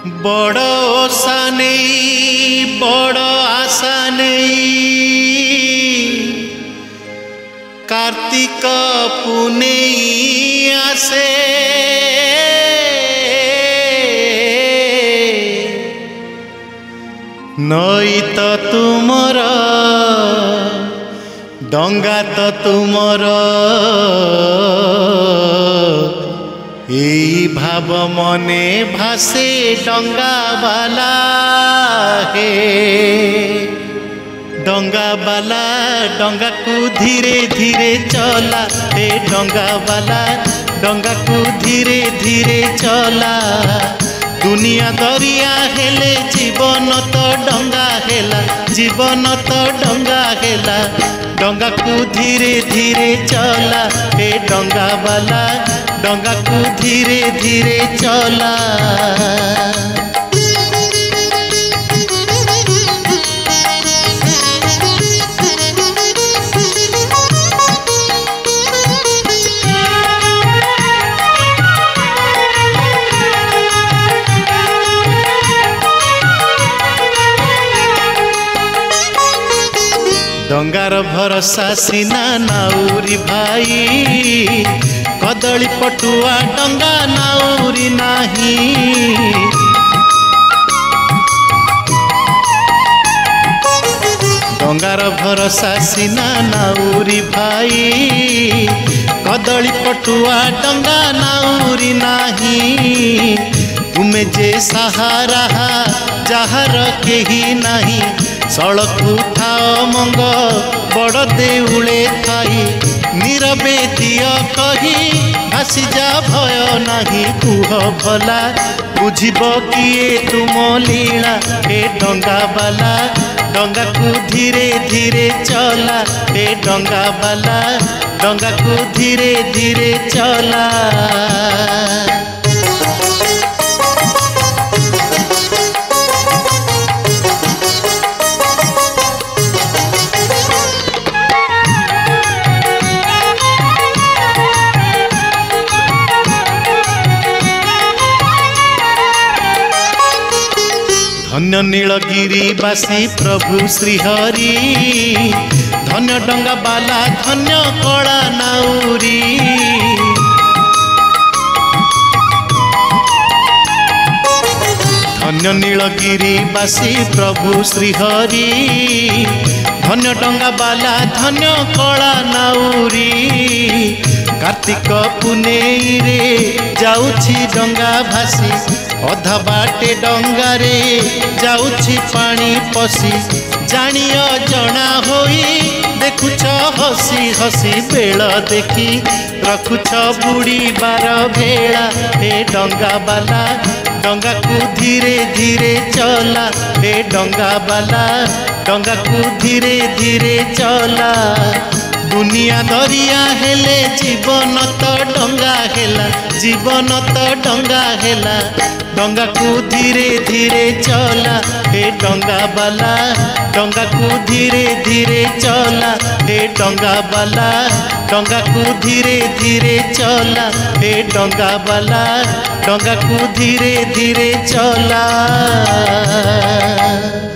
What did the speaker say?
बड़ ओसा नहीं बड़ आशा नहीं कार्तिक पुनेई आसे नई तो तुमर डंगा तो तुमर एई भाव मने भासे डंगा बाला हे डंगा बाला डंगा को धीरे धीरे चला हे डंगा बाला डंगा को धीरे धीरे चला दुनिया दरिया हेले जीवन तो डंगा हेला जीवन तो डंगा हेला डंगा को धीरे धीरे चला हे डंगा बाला डंगा को धीरे धीरे चला डंगार भरोसा सीना नाउरी भाई कदली पटुआ डंगा नाउरी नाही डंगार भरोसा सीना नाउरी भाई कदली पटुआ डंगा नाउरी नाही तुमे जे सहारा जहार केही नाही सड़क उठाओ मंग बड़ देउले थाई नीरवे दिय कही भासी जा भय नाही कुह भला बुझिब किए तुम लीला हे डंगा बाला डंगा को धीरे धीरे चला हे डंगा बाला डंगा को धीरे धीरे चला धन्य नीलगिरी बासी प्रभु श्रीहरि धन्य डंगा बाला धन्य कला नाउरी धन्य नीलगिरी बासी प्रभु श्रीहरि धन्य डंगा बाला धन्य कला नाउरी कार्तिक पुनेई रे जाउछि डंगा भासी अधा बाटे डंगारे जाउछि पानी पसी जानिय जना होई देखुछ हसी हसी बेल देखी रखुछ बुड़ी बार भेला हे डंगा बाला डंगा को धीरे धीरे चला हे डंगा बाला डंगा को धीरे धीरे चला दुनिया दरिया हेले जीवन तो डंगा हेला जीवन तो डंगा हेला डंगा को धीरे धीरे चला हे डंगा बाला डंगा को धीरे धीरे चला हे डंगा बाला डंगा को धीरे धीरे चला हे डंगा बाला डंगा को धीरे धीरे चला।